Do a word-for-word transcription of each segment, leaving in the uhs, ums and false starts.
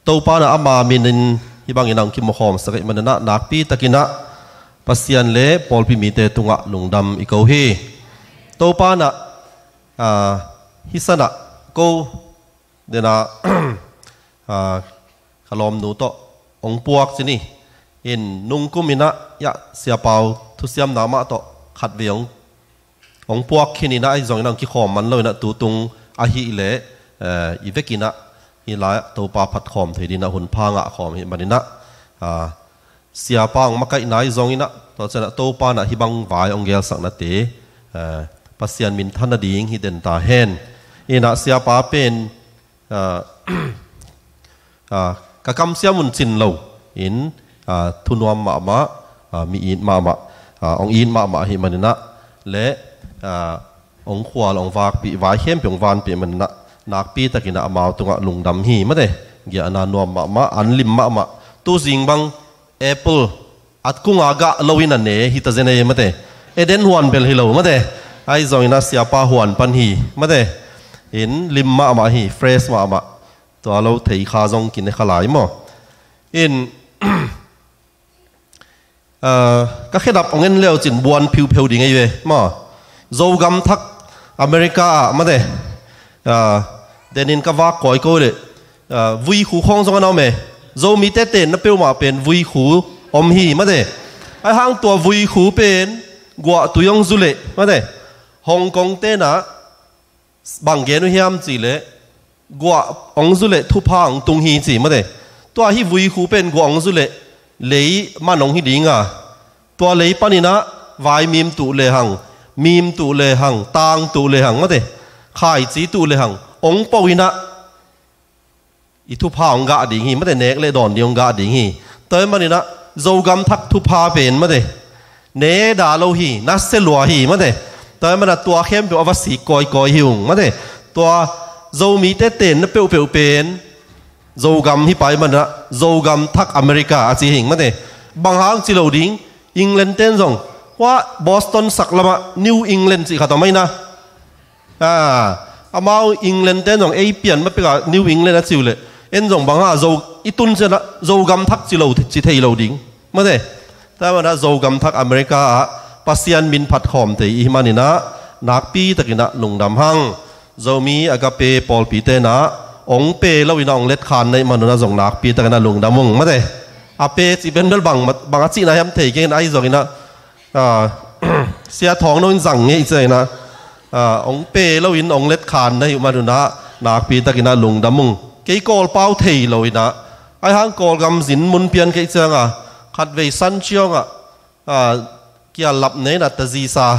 ตัวป้านะอามามินินฮิบังอินังคิมขอมสักมันนะนักปีตะกินะปัสยันเล่ปอลพิมิเตตุงะลุงดำอีกเอาฮีตัวป้านะฮิสนะกูเดนะขลอมนูโตองปวกสินี่อินนุงกุมินะยะเสียเปาทุเสียมนามะโตขัดเวียงองปวกขี้นี่นะไอ้จงนังขี้ขอมมันเลยนะตูตุงอาฮิเล่อีเวกินะฮิลายตัวปลาผัดขอมเทดินะหุ่นพางะขอมฮิมันนะเสียปางมาไกนายจงอินะตัวเจ้าตัวปลานะฮิบังวายองเกลสักนาทีปัสยันมินทันดิ่งฮิเดนตาเฮนอินะเสียปลาเป็นกะกำเสียมุนจินโลอินทุนวมมามามีอินมามาองอินมามาฮิมันนะและองขวาองวากปีวายเข้มปีองวานปีมันนะนักปีตะกินะมาตุงะลุงดำฮีมาเดเกี่ยนานวมมามาอันลิมมามาตู้สิงบังแอปเปิลอัดกุ้งอากาลวินันเนฮิตาเจเนมาเดเอเดนฮวนเปลฮิโลมาเดไอจอยนัสเสียปาฮวนปันฮีมาเดอินลิมมามาฮีเฟรชมามาตัวเราเทขาจงกินในขลายมั้งอินเอ่อก็แค่ดับองเงินเลี้ยวจินบวนผิวผิวดิ่งไงเว้ยมั้งโจกำทักอเมริกามาเดเดนินก็ว่าก่อยกูเลยวุยขู่คงสงกันเอาไหมโจมีเตเต้นนับเปิลมาเป็นวุยขู่อมฮีมาเดไอห้างตัววุยขู่เป็นกัวตุยองซุเล่มาเดฮ่องกงเต้นะบางเกนุเฮียมจีเล่กัวองซุเล่ทุพางตุงฮีจีมาเดตัวฮีวุยขู่เป็นกัวองซุเล่เลยมันองฮีดิงอ่ะตัวเลยปานินะวายมีมตุเลหังมีมตุเลหังตางตุเลหังมาเดขายจีตุเลหังองปวินะอีทุพาองกาดิ่งฮีมาเดเนกเลดอนดิองกาดิ่งฮีเติมมานี่นะโจกำทักทุพาเป็นมาเดเนดาโลฮีนัสเซลัวฮีมาเดเติมมานะตัวเข้มเป็นอวสีกอยกอยหิวมาเดตัวโจมีเตเต้นนับเปิลเปิลเป็นโจกำที่ไปมันนะโจกำทักอเมริกาอาจีหิงมาเดบางหางจิโลดิ่งอังกฤษเต้นจงว่าบอสตันสักละมานิวอังกฤษสิขาดต่อไม่นะอ่าอามาอังกฤษเต้นจงเอเปียนมาเป็นกับนิวอังกฤษนะจิวเลยเอ็นจงบางหาโจอีตุนเจนะโจกำทักจิโลจิเทโลดิ่งมาเดแต่ว่านะโจกำทักอเมริกาปัสยันมินพัดขอมเตอีมานินะนักปีตะกินะลุงดำหังโจมีอากาเปปอลปีเตนะองเปแล้ววินองเล็ดคานในมนุษย์จงนักปีตะกินะลุงดำมุงมาเดอาเปจิเป็นเรื่องบางบางจีนะยัมเทกินไอจงนะเสียทองโน่นสั่งเงี้ยเจนะองเปแล้ววินองเล็ดคานในมนุษย์นักปีตะกินะลุงดำมุงกี่กอลเป้าเทเลยนะไอหางกอลกำสินมุนเปียนกี่เจ้าอ่ะขัดเวสันเชียงอ่ะเกี่ยหลับเนนัตจีซา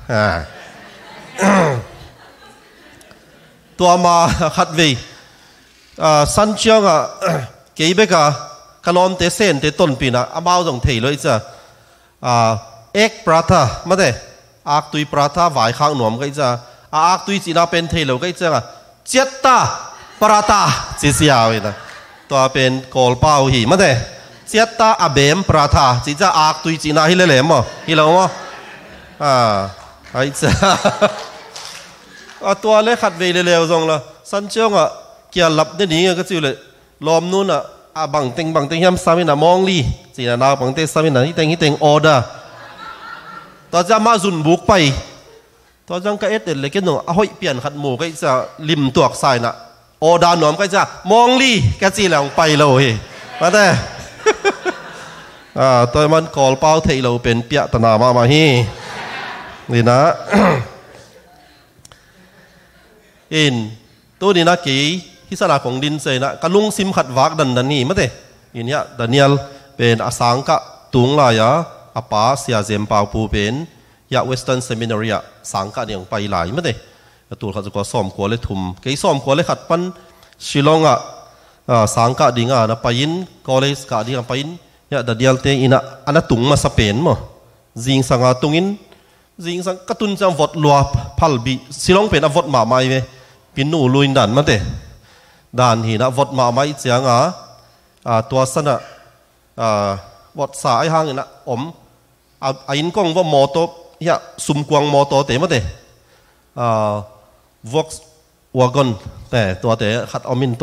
ตัวมาขัดเวสันเชียงอ่ะกี่เบกะขนมเตเซนเตต้นปีนะอาบ่าวจงเทเลยจ้ะเอกปราทามาเดอักตุยปราทาไหวข้างหนวมกี่จ้ะอักตุยจีน่าเป็นเทเลยกี่จ้ะเจ็ดตาปราตาจีเสียวนะตัวเป็นกอลเป้าหีมาเดเสียตาอาเบมปราทาจีจะอักตุยจีน่าฮิเลเลมอ่ะฮิเลมอ่ะอ่าไอ้จ้ะตัวเล็กขัดเวเร็วๆตรงละสันเชียงอ่ะเกี่ยหลับได้หนีก็จิ๋วเลยลมนู้นอ่ะอาบังเต็งบังเต็งยำสามินะมองลีจีน่านาบังเต็งสามินะที่เต็งที่เต็งออเดอร์ตัวจะมาจุนบุกไปตัวจังก็เอ็ดเด็ดเลยกันหนูเอาให้เปลี่ยนขัดหมูก็จะริมตัวใส่น่ะโอดาหนอมก็จะมองลีแกจีหลังไปเลยมาแต่อ่าตัวมันกอลเป้าเทเราเป็นเปียตนามามาฮีนี่นะอินตัวนี้นะกี่ที่สระของดินเซนะกะลุงซิมขัดวักดันดันนี่มาแต่อินเนี้ยดานิเอลเป็นอาสังกะตุงลายะอาปาเสียเจมปาวปูเป็นยาเวสเทิร์นเซมินารีอะสังกะเนี่ยไปหลายมาแต่ตัวเขาจะก็ซ้อมขวาเลยทุ่มกี่ซ้อมขวาเลยขัดปั้นชิลองอ่ะสังกะดิ่งอ่ะนะไปยินกอเลสกะดิ่งไปยินยาดานิเอลเตอินะอันนั้นตุงมาสเปนมั้งจิงสังกะตุงอินจิงสังกะตุนจังวอดลัวพัลบีชิลองเป็นอวอดมาไม่เว้ปินนูลุยดันมาแต่ด่านหินะวอดมาไม่เสียงอ่ะตัวสนะวอดสายห้างนี่นะอมอายินกงว่ามอโตยะซุมกวางมอโตเตมาแต่วอกวากอนแต่ตัวแต่ขัดเอามินตัว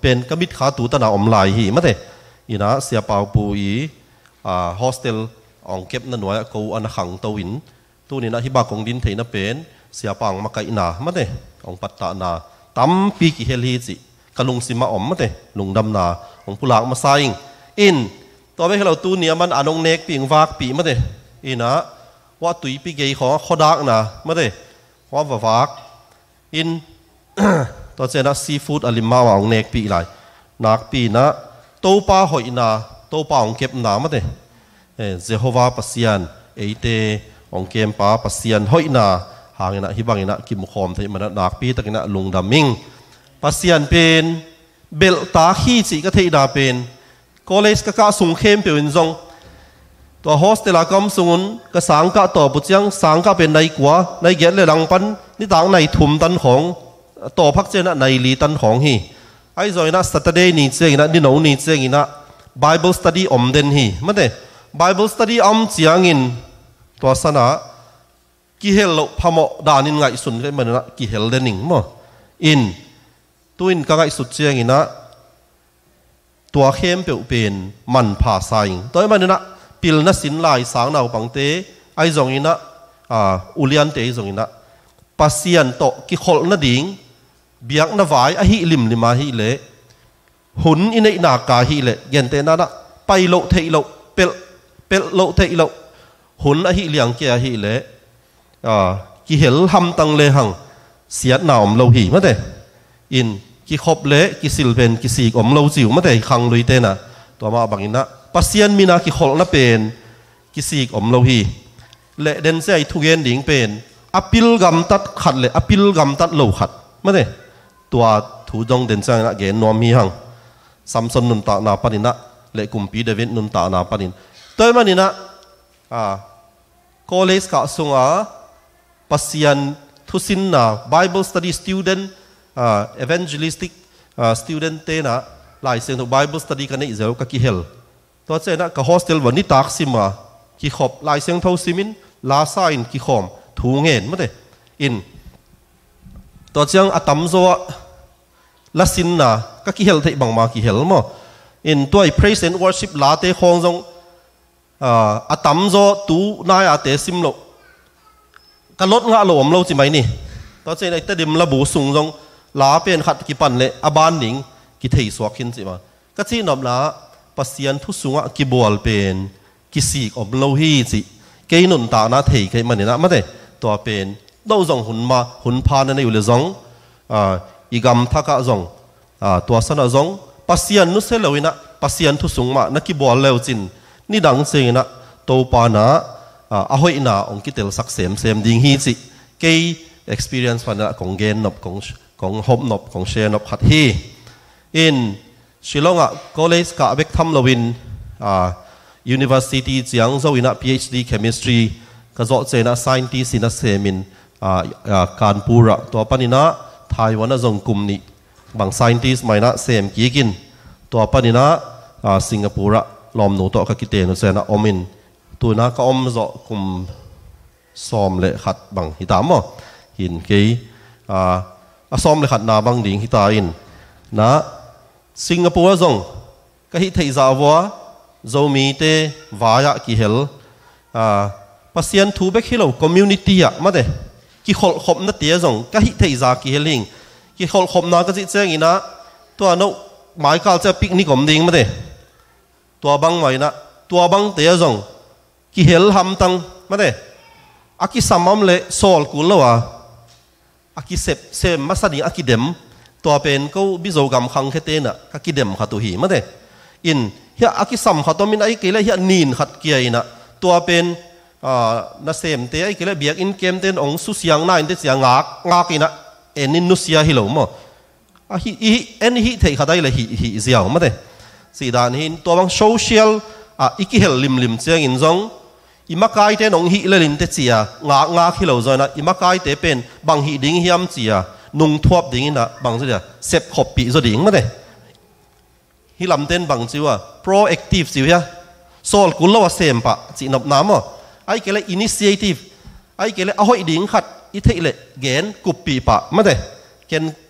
เป็นกมิดขาตูตนาอมลายหีมาเถอีนะเสียเปล่าปูอีอ่าโฮสเทลองเก็บนั่นหน่วยกูอันขังตัววินตัวนี้นะที่บากของดินเทน่ะเป็นเสียปังมาไกนามาเถองปัตตานาตั้มปีกิเฮลีจิกะลุงสิมาอมมาเถลุงดำนาองผู้หลักมาใส่อินตัวไม่ให้เราตัวเนี่ยมันอนงเนกปีงวากปีมาเถอีนะว่าตุยปีเกยของขอดักนะมาเถว่าว่าวักอินตัวเจนะซีฟู้ดอลิมาว่าองเนกปีไรนักปีนะโตป้าหอยนาโตป้าองเก็บนามาเถเจโฮวาปัสยานเอเตองเกมป้าปัสยานหอยนาหางนะฮิบังนะกิมคอมที่มันนักปีตะกินะลุงดามิงปัสยานเป็นเบลตาขี้จีก็ที่ดาเป็นคอลเลจก็กะส่งเข้มเป็นจงตัวโฮสเทลกำสุนก็สังกัดต่อปุจยังสังกัดเป็นในกว่าในเกศเลยหลังปันนี่ต่างในถุมตันของต่อพักเจนะในลีตันของฮีไอ้จอยนะ Saturday นี่เจงนะดิโนนี่เจงนะ Bible study อมเดนฮีมันเด Bible study อมเจียงินตัวสนะกิเฮลพมดานินไงสุนก็มันนะกิเฮลเดนิงมั้งอินตัวอินก็ไงสุดเจียงินนะตัวเข้มเปลี่ยนเป็นมันผ่าสายตัวมันนะปิลนัสินลายสางนาวปังเตไอจงอินะอ่าอุลียนเตไอจงอินะปัสยันโตกิขอลนัดิ่งเบียกนวายอหิลิมลิมาหิเละหุนอินเอนากาหิเละเย็นเตนะนะไปโลเทโลเปลเปลโลเทโลหุนอหิเลียงเกียหิเละอ่ากิเฮลทำตังเลหังเสียหนาวมโลหิมาเตอินกิขบเละกิสิลเป็นกิสีกอมโลจิวมาเตขังลุยเตนะตัวมาบังอินะปัสยันมีนากิขอลนับเป็นกิสีกอมโลหิเละเดนเซไอทุเกนดิ่งเป็นอพิลกำตัดขัดเลยอพิลกำตัดโลขัดมาเตตัวถูจงเดนเซนะเกนนอมีหังซัมซอนนุนตานาปนินะเละกุมปีเดวิดนุนตานาปนินตัวมันนี่นะอ่าคอลเลจกะส่งอ่ะปัสยันทุสินนะ Bible study student อ่า evangelistic อ่า student เตนะหลายเสียงถูก Bible study กันในอิสราเอลก็กิเฮลตัวเจนะกับโฮสเทลวันนี้ตากซิมากิขบหลายเสียงเท่าซิมินลาซาอินกิขอมถูเงินมั้งเตอินตัวเจียงอัตัมโซละสินนะก็กิเฮลเทบังมากิเฮลมั้งอินตัวไอ้ praise and worship ลาเตคงจงอัตัมโซตูนายอาเตซิมโลกันลดงะโลมโลจิไหมนี่ตัวเจนะไอ้เตดิมระบุสูงจงลาเป็นขัดกิปันเลยอบานหนิงกิเทยสวกินจิมาก็ที่นำละปัสยันทุสุงะกิบวลเป็นกิสีกอมโลฮีจิเกยนุนตานาเทยเกยมันนี่นะไม่ได้ตัวเป็นเราจงหุ่นมาหุ่นพานั่นอยู่เลยจงอ่าอีกำทักกะจงอ่าตัวสนะจงปัสยันนุเสลวินะปัสยันทุสุงมานักกิบวลเลวจินนี่ดังเสียนะตัวปานะอ่าอหอยนะองกิเตลสักเสมเสมดิ่งฮีจิเกย experience พันละของเกนนบของของฮอบนบของเชนนบขัดฮีอินชิลองอ่ะ college กับเบกทัมลวินอ่า university จียงโซวินะ PhD chemistry ก็จะเจนะ scientist นะเซมินอ่าอ่าการปูระตัวปนินะไต้หวันนะจงกลุ่มนี้บาง scientist ไม่นะเซมกี่กินตัวปนินะอ่าสิงคโปร์ลอมโนโตกับกิเตนุเซนะอมินตัวนะก็อมจะกลุ่มซ้อมเละขัดบางหิตามอ่ะหินกี่อ่าซ้อมเละขัดนาบางดิ่งหิตาอินนะสิงคโปร์จงก็ฮิตให้จาวะจงมีเตวายะกิเฮลอ่าปัสยันทูเบกฮิโลคอมมูนิตี้อะมาเดกิขอลขบนัดเตียจงก็ฮิตให้จากิเฮลิงกิขอลขบนาก็จิเจงินะตัวนู้หมายการจะปิกนิกอมดิ่งมาเดตัวบังไว้นะตัวบังเตียจงกิเฮลทำตังมาเดอากิสามัมเลโซลกุลละวะอากิเซปเซมมาสดีอากิเดมตัวเป็นก็บิโซกรรมขังแค่เต้น่ะก็กิเดมขัดตัวหีมาเดอินเฮียอากิสัมขัดตัวมินไอเกลเฮียนีนขัดเกียร์น่ะตัวเป็นอ่านาเซมเตไอเกลเบียกอินเกมเต้นองสุเสียงน่าอินเตเสียงงากงากินะเอ็นนินุเสียฮิโลมอ่ะอ่ะฮิฮิเอ็นฮิเทขัดได้เลยฮิฮิเสียงมาเดสีดานหินตัวบางโซเชียลอ่ะอีกิเฮลลิมลิมเสียงอินจงอิมากายเต้นองฮิเลลินเตเสียงากงาฮิโลจอยนะอิมากายเตเป็นบางฮิดิ้งฮิมเสียนุ่งทวบดิ่งนะบางสิ่งเนี่ยเสพขบปีจะดิ่งมาเด้ฮิลำเต้นบางสิ่งว่า proactive สิ่งเนี่ยโซลกุลละว่าเสมปะจีนบน้ำอ่ะไอ้เกล้ initiative ไอ้เกล้เอาให้ดิ่งขัดอิเทเลเกนกุบปีปะมาเด้เกน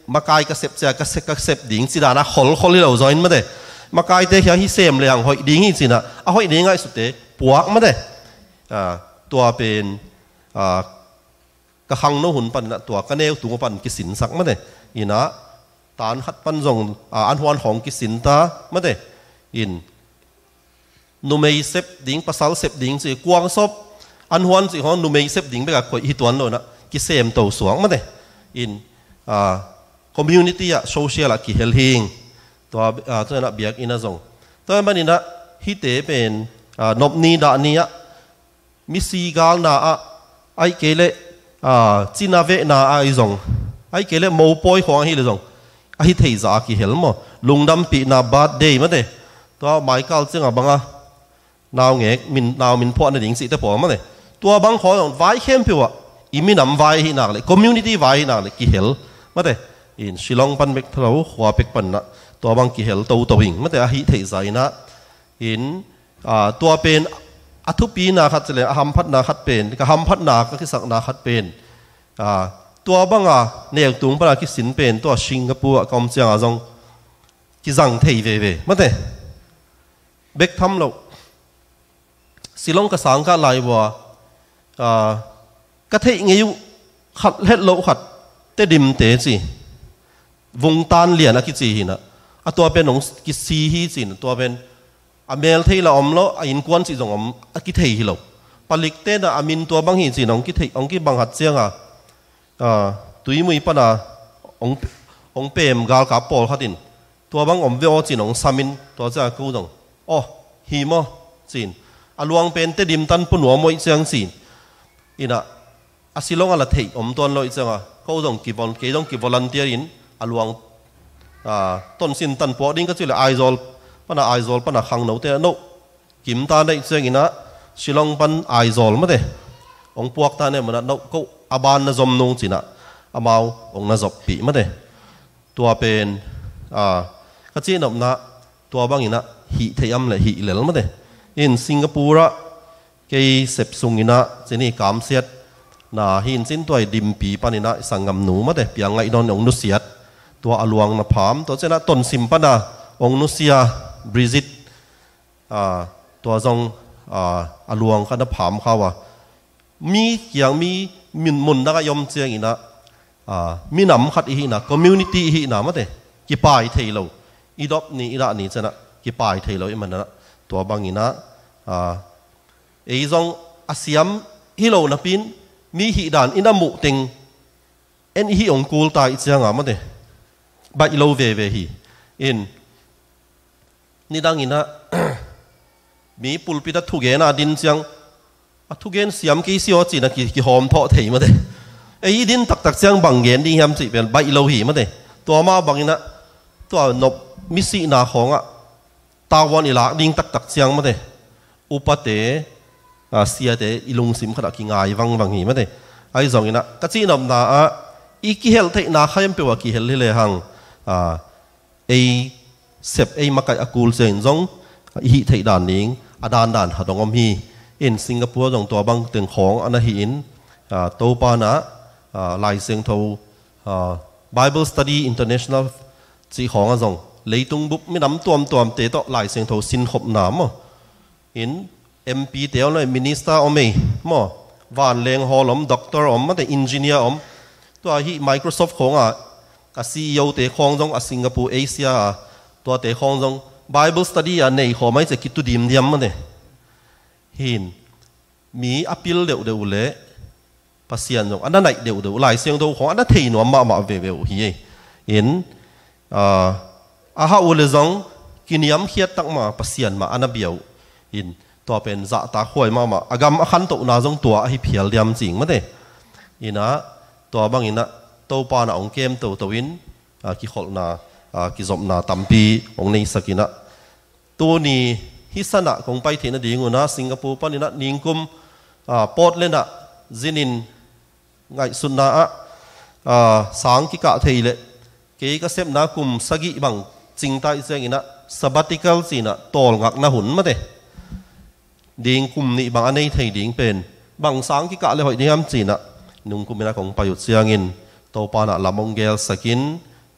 มาไกก็เสพเจ้าก็เสพก็เสพดิ่งสิดานะขอลขอลที่เราจอยมาเด้มาไกเตะที่เสมเลยอย่างหอยดิ่งที่สินะอ่ะหอยดิ่งไงสุดเตะปวกมาเด้อ่าตัวเป็นอ่ากระหังโนหุ่นปันตัวกระเนวตัวปันกิสินสักมาเด้อีนะตานหัดปันจงอ่าอันหวนของกิสินตามาเด้อินนูเมย์เสพดิ่งภาษาเสพดิ่งสิกวางซบอันหวนสิของนูเมย์เสพดิ่งไปกับคนอีตัวนั่นนะกิเสมตัวสวงมาเด้อินอ่าคอมมูนิตี้อะโซเชียลอะกิเฮลฮิงตัวอ่าตัวนั้นเบียกอินะจงตัวมันนี่นะฮิตเตเป็นอ่านบนีดานีอะมิซีกาลนาอะไอเกเลอ่าจินาเวนาไอจงไอเกเลโมปอยของฮิเลจงไอเทย์จากกิเฮลมั้งลุงดำปีนาบาดเดย์มาเด้ตัวไมเคิลจึงอ่ะบังอ่ะนาวเงกมินนาวมินพอนั่นเองสิแต่พอมาเด้ตัวบางคนไว้เข้มผิวอ่ะอีมินำไว้หินักเลยคอมมูนิตี้ไว้หินักเลยกิเฮลมาเด้อินชิลองปันเบกทะเลหัวเป็กปันนะตัวบางกิเฮลตัวตัวหิงมาเด้ฮิเทย์ใจนะอินอ่าตัวเป็นอัทุปีนาคัดเลยหัมพัดนาคัดเป็นกับหัมพัดนาก็คือสักนาคัดเป็นอ่าตัวบางอ่ะเนี่ยตุงปราคิสินเป็นตัวสิงคโปร์กอมเจียงอ่ะจงกิจังเทย์เว่เว่มาเด้เบกทำเราสิลองกระสังกันไหลบัวอ่ากระเทยเงี้ยขัดเล็ดโลขัดเตดิมเตจีวงตานเหรียญอะกิจีหินะอะตัวเป็นของกิซีฮีจีนตัวเป็นอเมลเทยละอมแล้วอินกวนสิจงอมอะกิเทยฮิโลปลิกเตนะอามินตัวบางหิจีนองกิเทยองกิบังหัดเจียงอ่ะอ่าตุยมุยปะนะององเปมกาลกับปอลขัดินตัวบางอมเวอจีนองซามินตัวเจ้ากูจงอ๋อฮีมอจีนอลวงเป็นเตดิมตันปุ่นหัวมวยเจียงจีนอินะอาศิลงอะไรที่อมตัวเราอีจังอ่ะเขาต้องกีบอลเขาต้องกีบอลันเทียรินอลวงอ่าต้นสินตันปอดิ้งก็จะเลยไอโซลปนไอโซลปนขังโนเตโนกิมตาได้เจียงอินะศิลงปันไอโซลมาเดองพวกตาเนี่ยมันโนก็อาบานน่ะจมนงจีน่ะอามาองน่ะจบปีมาเดตัวเป็นอ่าก็จีนอมนะตัวบางอินะหิเทียมเลยหิเหลือมาเดอินสิงคโปร์เกย์เสพสุงอินะเจนี่กามเสียดน่าหินสินตัวดิมปีปานินะสังกำหนูมาเดเปียงไงนอนองนุเสียดตัวอลวงน่ะพามตัวเจน่ะต้นสิมปนะองนุเสียบริจิตอ่าตัวจงอ่าอลวงก็น่ะพามเขาว่ามีอย่างมีมินมุนนักยมเจียงอินะอ่ามีน้ำขัดอีนะคอมมูนิตี้อีนะมาเดกี่ปายเทยเราอีดอบนี่อีละนี่เจน่ะกี่ปายเทยเราอีมันนะตัวบางอินะอ่าไอ้จงอาเซียมฮิโลนับปินมีหิดานอินามุติงเอ็นฮิองกูลตายเจียงอ่ะมั้งเดบายโลเวเวฮีอินนี่ดังอินะมีปุลปิดทุเกน่ะดินเจียงทุเกนเสียมกี่สิวจีน่ะกี่กี่หอมทอเทมั้งเดไอ้ดินตักตักเจียงบางเย็นดิ้งยำจีเป็นบายโลฮีมั้งเดตัวมาบางอินะตัวนบมิสีนาของอ่ะตาวันอีหลักดิ้งตักตักเจียงมั้งเดอุปเตอ่าเสียเตอีลุงสิมขนาดกิงไงวังวังหีไม่ได้ไอ้สองนี่นะก็จีนอมนาอ่ะอีกิเฮลเทนาขยันเปว่ากิเฮลเลยหังอ่าไอเสพไอมาไก่อากูลเซนจงอีเทด่านนิงอดานด่านหัดงอมฮีอินสิงคโปร์จงตัวบังตึงของอันนั้นหินอ่าโตปานะอ่าลายเสียงโทอ่า Bible Study International จีของอ่ะจงเลยตุงบุบไม่น้ำตัวมตัวมเตะต่อลายเสียงโทสินขบน้ำอ่ะอินเอ็มพีเดียวเลยมินิสเตอร์อมเองมั่ววานเลงฮอลอมด็อกเตอร์อมมาแต่อินจิเนียร์อมตัวที่ Microsoft ของอ่ะกับซีอีโอเตะของจงอ่ะสิงคโปร์เอเชียตัวเตะของจง Bible Study อ่ะในขอไม่จะคิดตัวดีมเดียมมาเนี่ยหินมีอภิลเดียวเดียวเลยภาษาจงอันนั้นไหนเดียวเดียวหลายเสียงตัวของอันนั้นเทียนว่ามามาเวเวฮีเห็นอ่าอาฮาอุเลจงกินยำเขียดตั้งมาภาษามาอันนั้นเบียวหินตัวเป็นจ่าตาข่อยมามาอากรรมขันตุนาจงตัวให้เพียรเลียมจริงมั้งเด้อินะตัวบางอินะตัวปานะองเกมตัวตัววินกิขอลนากิจบนาตัมปีองในสกินะตัวนี้ฮิสนะคงไปที่นั่นดีงูนะสิงคโปร์ปานินะนิงกุมปอดเลนะจินินไงสุนนะสังกิกะเทยเลเกยก็เซมนากุมสกิบังจิงไตเสียงอินะสับติคัลสินะตอลงักนะหุ่นมั้งเด้ดิ่งคุมนี่บางอันนี้ไทยดิ่งเป็นบางสังกิกะเลยหอยนี่ยำจีน่ะนุ่งคุมนี่นะของประยุทธ์เสียงินโตปานะลำมงเกลสกิน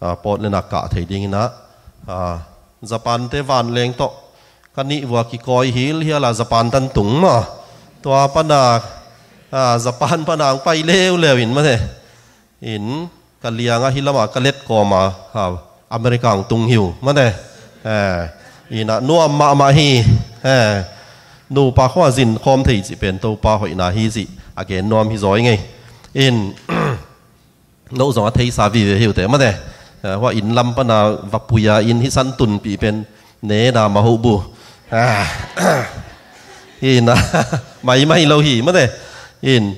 ปอดเลนักกะไทยดิ้งนะญี่ปุ่นเทวันเลงโตกันนี่ว่ากิคอยฮิลเฮียละญี่ปุ่นตันตุงมาตัวปนักญี่ปุ่นปนังไปเลี้ยวเลี้ยวอินมาเถอะอินกันเลี้ยงฮิลมากันเล็ดกอมาอเมริกันตุงหิวมาเถอะอินะนัวมามาฮีนูปาข้อจินคอมที่จะเป็นตัวปาหอยนาฮีสิอาเกนนวมฮิซอยไงอินนู้สองที่สาวีหิวแต่มาเถอะว่าอินลำปนาวัปุยาอินฮิสันตุนปีเป็นเนดามาหูบูอินนะไม่ไม่เราหีมาเถอะอิน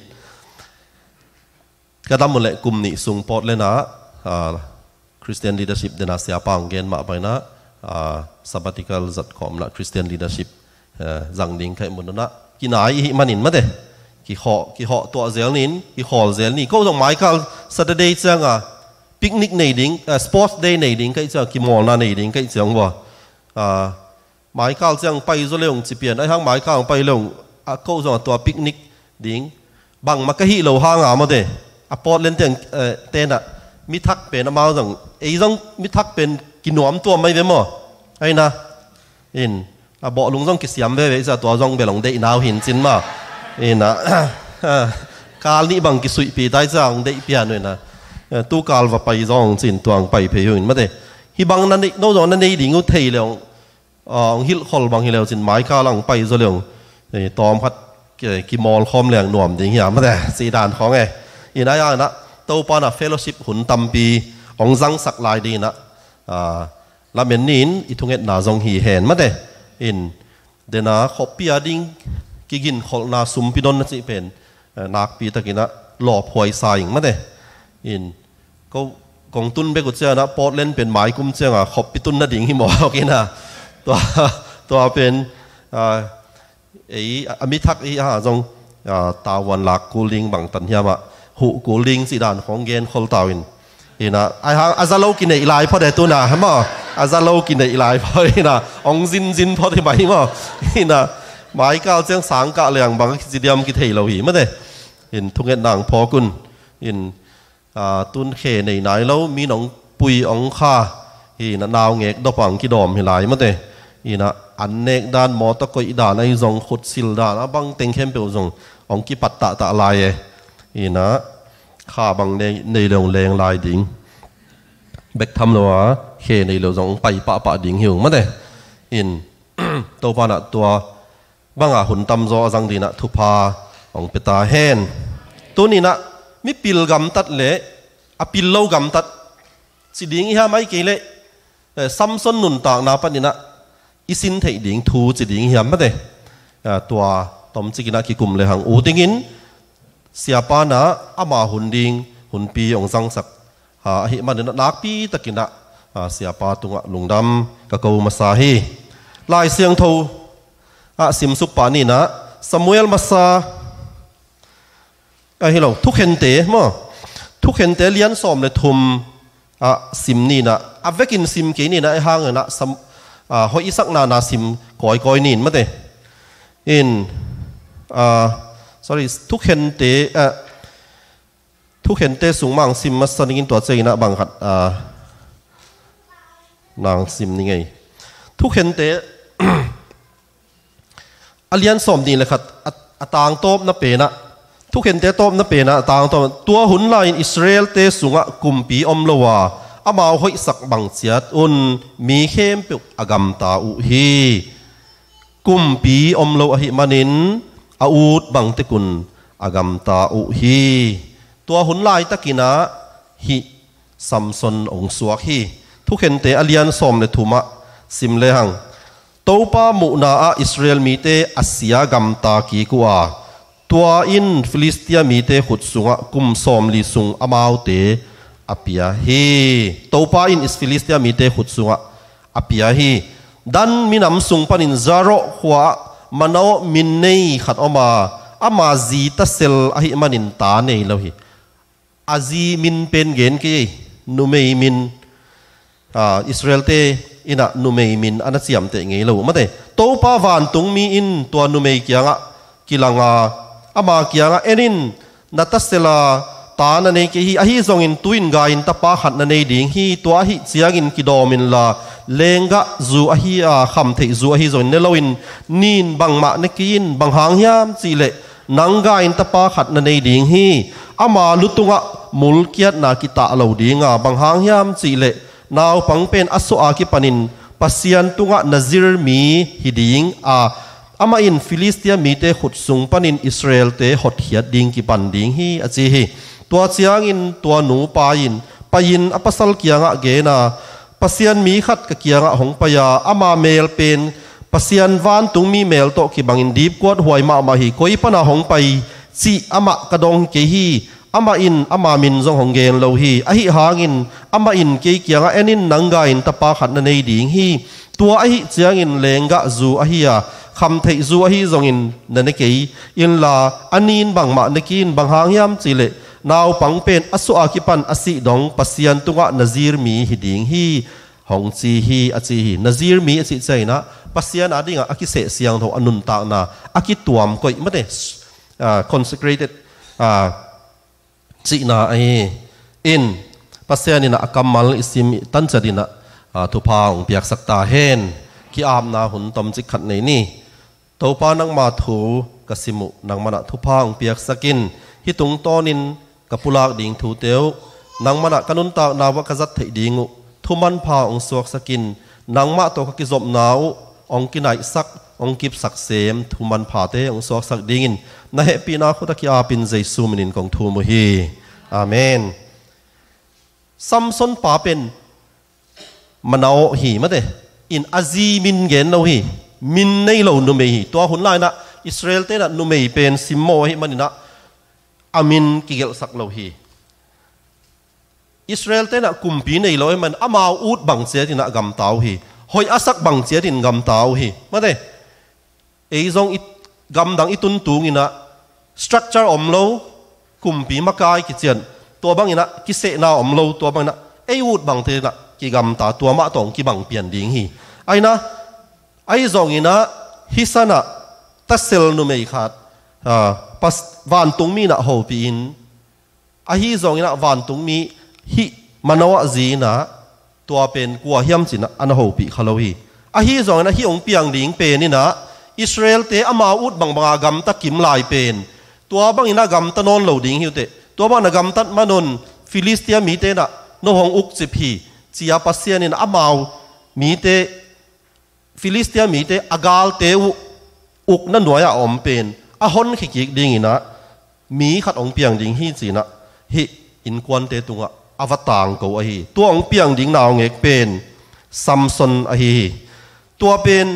ก็ทำหมดเลยกลุ่มนี้ส่งปอดเลยนะคริสเตียนลีดเดอร์ชิพเดน่าเสียปังเกณฑ์มาไปนะสับติคัลจัดคอมนะคริสเตียนลีดเดอร์ชิพจังดิ้งใครหมดนะกินไหนมันอินมาเถอะกี่ห่อกี่ห่อตัวเซลนินกี่ห่อเซลนี่ก็ต้องหมายเขาสัตย์เดย์จังอ่ะปิกนิกในดิ้งสปอร์ตเดย์ในดิ้งก็จะกี่มอลนาในดิ้งก็จะว่าหมายเขาจังไปจะเรื่องจีเปียนไอ้ทั้งหมายเขาไปเรื่องก็จะตัวปิกนิกดิ้งบางมักกะฮิเราห่างอ่ะมาเถอะอะปอดเล่นเตียงเต้นอ่ะมิทักเป็นมาจังไอ้จังมิทักเป็นกินหนวมตัวไม่เป็นมั้งไอ้นะอินอ่ะบอกลุงจังกิเสียมไปไปจะตัวจังเบลงเดย์นาวหินจินมาอินนะการนี้บางกิสุยปีได้จังเดย์เปียนเลยนะตู้การว่าไปจังจินตัวไปเพย์หินมาเถอะฮิบังนั่นนี่โน้ตนั่นนี่ดิ้งก็เทเรื่องอ่าฮิลคอลบางฮิเลวจินไม้ข้าวหลังไปจะเรื่องตอมพัดกิมอลคอมแรงหน่วมดิ้งเหี้ยมาเถอะสีดานของไงอินอะไรนะตัวปานะเฟลโลชิพหุ่นตัมปีองจังสักลายดีนะอ่าแล้วเมนนินอีทุ่งเอ็ดนาจงหีเห็นมาเด้อินเดน่าขบปีอดิ้งกิกินขอนาซุมพิดอนนั่นสิเป็นนักปีตะกินะหล่อพวยสายมาเด้อินก็กองตุนเบกุเจ้านะปอดเล่นเป็นหมายกุมเจ้าอ่ะขบปีตุนนั่นดิ่งหิมอกินะตัวตัวเป็นอ่าไอ้อมิทักไอ้ฮะจงอ่าตาวันหลักกูลิงบังตันเฮียมะหูกูลิงสีด่านของเกนคอลตาวินอินะไอ้ฮะอาซาโลกินในอีไลพอเดตัวน่ะฮะมั้งอาซาโลกินในอีไลพออินะองซินซินพอที่ไหนมั้งอินะหมายก้าวเจ้าสังกะเลียงบางสิเดียมกิเทยเราหิมะเด้อินทุกเงินนางพอกุนอินอ่าตุนเขในไหนแล้วมีหนองปุยองค่าอินะนาวเงกดอกปังกิดอมหิไลมะเด้อินะอันเนกด้านมอตะกอยด่านไอ้จงขุดสิลด่านบังเต็งเข้มเปียวจงองกิปัตตะตะลายอีนะข้าบังในในเรื่องแรงลายดิ่งเบกทำตัวเคในเรื่องจงไปปะปะดิ่งหิวมาเด้อินตัวปานะตัวบังอาหุ่นตำโซจังดีนะทุพาองเปตาแฮนตัวนี้นะมิปิลกำตัดเละอปิลโลกำตัดสิดิ่งอีฮะไม่กี่เละซัมซอนนุนต่างนาปนินะอิสินเทดิ่งทูจิดิ่งหิมมาเด้ตัวตอมจิกินะกิกุมเลยหังอูติงินเสียปานะอามาหุ่นดิ่งหุ่นปีองสังสักหาหิมันเนนักปีตะกินะเสียปาตุงะลุงดำกะกูมาสาฮีลายเสียงทูอาสิมสุปานีนะสมุเอลมาซาไอ้ฮิโลทุกเห็นเตะมั้งทุกเห็นเตะเลี้ยนสอมเลยทุมอาสิมนี่นะอาเวกินสิมกี่นี่นะไอ้ห่างนะสมอ่าหอยสักนานาซิมก่อยก่อยนินมาเตอินอ่า sorry ทุกเห็นเตอ่ะทุกเห็นเตสูงมังซิมมาสนิกินตัวเจนะบางหัดอ่านางซิมนี่ไงทุกเห็นเตอเลียนสมดีเลยครับอัตางโตบนับเปนะทุกเห็นเตโตบนับเปนะตางโตตัวหุ่นลายอิสราเอลเตสูงอ่ะกุมปีอมลวาอามาหอยสักบังเสียดอุนมีเข้มปุกอากมตาอุฮีกุมปีอมโลอหิมันินอาอูดบังเตกุนอากมตาอุฮีตัวหุ่นลายตะกินะฮิซัมซอนองสวกฮีทุกเห็นเตอเลียนสมเลทุมะซิมเลหังตัวป้ามุนาอาอิสราเอลมีเตอาเซียกัมตากีกัวตัวอินฟิลิสเตียมีเตขุดสุงะกุมสมลิสุงอามาวเตอภิยาฮีตัวป้าอินอิสฟิลิสเตียมีเตขุดสุงะอภิยาฮีดันมินำสุงปนินซาโรหัวมันเอามินเนยขัดออกมาอามาซีตัสเซลอหิมันินตาเนยแล้วฮีอาซีมินเป็นเกณฑ์กี่นูเมยมินอ่าอิสราเอลเตอินะนูเมยมินอันนั้นเสียมเตะไงแล้วมาเตตัวป้าวันตุงมีอินตัวนูเมยเกียงะกิลังอาอามาเกียงะเอ็นินนัตัสเซลาตานั่นเองที่อาฮิซงอินตุยนกาอินตาปาขัดนั่นเองดิ่งฮีตัวอาฮิเสียงอินกิดอมินลาเลงกะจูอาฮิอาคำเทจูอาฮิซงเนลวินนินบังมะเนกินบังหางยามจีเลนังกาอินตาปาขัดนั่นเองดิ่งฮีอามาลุตุงะมุลเกียนากิตาเหล่าดิ่งอ่ะบังหางยามจีเลนาวปังเป็นอสุอากิปนินปัสยันตุงะนาซิร์มีฮิดิ่งอ่ะอามาอินฟิลิสเตียมีเตขุดสุงปันินอิสราเอลเตหดเหียดดิ่งกิปันดิ่งฮีอาจีฮีตัวเสียงอินตัวหนูปายินปายินอปัสสลเกียงะเกนาปัสยันมีขัดกเกียงะหงปยาอามาเมลเป็นปัสยันวานตุงมีเมลโตกิบังอินดีบกวดหวยมามาฮีโคยปนาหงไปซีอามะกระดงเกฮีอามาอินอามามินจงหงเกนโลฮีอหิหางินอามาอินเกเกียงะเอนินนังกาอินตะปาขัดนันเอดิ่งฮีตัวอหิเสียงอินเลงกะจูอหิยาคำเทจูอหิจงอินนันเกยอินลาอันนินบังมะนกินบังหางยามจิเลนาวปังเป็นอสุอากิปันอสิดงปัสยันตุงะนาซีร์มีฮิดิ่งฮีหงจีฮีอจีฮีนาซีร์มีอสิใจนะปัสยันอดิ่งอากิเสเสียงทออนุนตานาอากิตัวมก็ไม่ได้อ่า consecrated อ่าจีน่าไออินปัสยันนี่นะอักมัลอิสิมตันจะดินะทุพางเปียกสักตาเฮนqui am na hun tom chi khat nei ni to pa nang ma thu kasimu nang mana thu phang piak sakin hi tung tonin kapulak ding thu teu nang mana kanun ta na wa kazat thei dingu thuman pha ong suak sakin nang ma to ki zop nau ong kinai sak ong kip sak sem thuman pha te ong suak sak dingin na he pi na khuta ki apin jesu minin kong thu mu hi amen samson pa pen manao hi ma de in azi min gen lo hi min nei lo nu mei to hun lai na Israel te na nu mei pen simmo hi manina amin kigel sak lo hi Israel te na kumpi nei lo man amau ut bang che tin na gam tau hi hoi asak bang che tin gam tau hi ma de ei zong it gam dang itun tung ina structure om lo kumpi makai ki chen to bang ina ki se na om lo to bang na ei ut bang te na ki gam ta tua ma tong ki bang pian ding hi ai na ai zong ina hisana tasel nu mei khat ah pas van tung mi na ho pi in a hi zong ina van tung mi hi manawa zina tua pen kwa hiam china an ho pi khalo hi a hi zong ina hi ong piang ding pe ni na Israel te ama ut bang banga gam ta kim lai pen tua bang ina gam ta non lo ding hi te tua bang na gam tat manon Philistia mi te na no hong uk chip hi chia pasian in amau mi te Philistia mi te agal te uk na noya om pen a hon khi ki ding ina mi khat ong piang ding hi china hi in kwan te tunga avatang ko a hi tu ong piang ding naw ngek pen Samson a hi tua pen